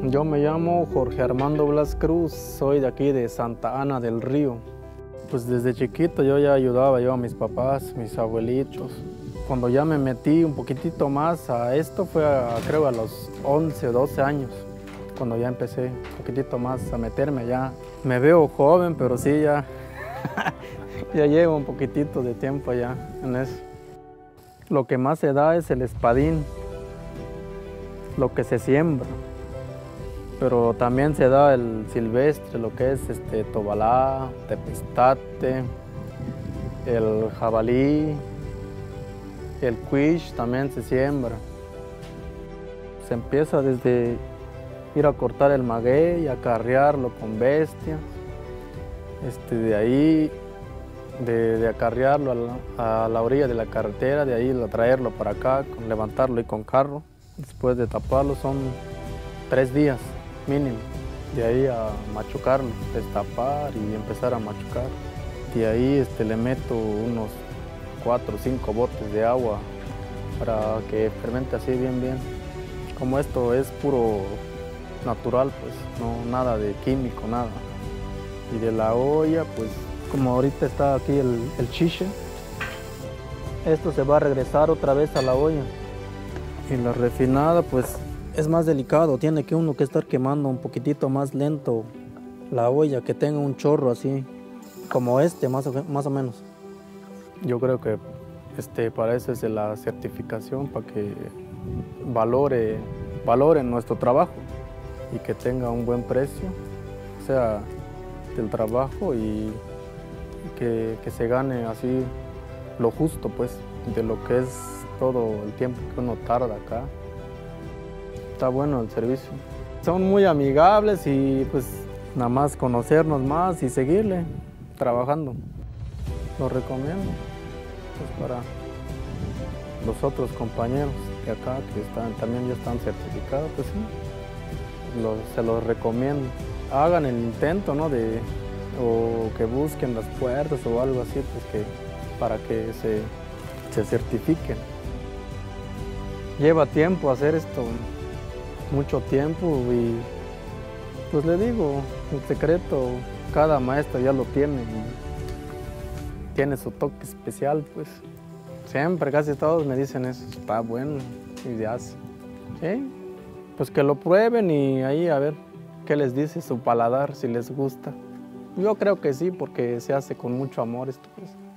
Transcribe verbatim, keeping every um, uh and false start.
Yo me llamo Jorge Armando Blas Cruz, soy de aquí de Santa Ana del Río. Pues desde chiquito yo ya ayudaba yo a mis papás, mis abuelitos. Cuando ya me metí un poquitito más a esto fue a, creo a los once, doce años, cuando ya empecé un poquitito más a meterme ya. Me veo joven, pero sí ya, ya llevo un poquitito de tiempo ya en eso. Lo que más se da es el espadín, lo que se siembra. Pero también se da el silvestre, lo que es este tobalá, tepistate, el jabalí, el cuish también se siembra. Se empieza desde ir a cortar el maguey y acarrearlo con bestia. Este, de ahí, de, de acarrearlo a la, a la orilla de la carretera, de ahí a traerlo para acá, con, levantarlo y con carro. Después de taparlo son tres días mínimo. De ahí a machucarlo, destapar y empezar a machucar. De ahí este, le meto unos cuatro o cinco botes de agua para que fermente así bien bien. Como esto es puro natural, pues no nada de químico, nada. Y de la olla, pues como ahorita está aquí el, el chiche, esto se va a regresar otra vez a la olla. Y la refinada, pues es más delicado, tiene que uno que estar quemando un poquitito más lento la olla, que tenga un chorro así, como este, más o, más o menos. Yo creo que este, para eso es la certificación, para que valore, valore nuestro trabajo y que tenga un buen precio, o sea, del trabajo y que, que se gane así lo justo, pues, de lo que es todo el tiempo que uno tarda acá. Está bueno el servicio. Son muy amigables y pues nada más conocernos más y seguirle trabajando. Lo recomiendo pues, para los otros compañeros de acá que están, también ya están certificados, pues sí, lo, se los recomiendo. Hagan el intento, ¿no? De, o que busquen las puertas o algo así, pues que, para que se, se certifiquen. Lleva tiempo hacer esto, mucho tiempo, y pues le digo, el secreto cada maestro ya lo tiene, tiene su toque especial, pues. Siempre, casi todos me dicen eso, está bueno, y ya hace. ¿Sí? Pues que lo prueben y ahí a ver qué les dice su paladar, si les gusta. Yo creo que sí, porque se hace con mucho amor esto, pues.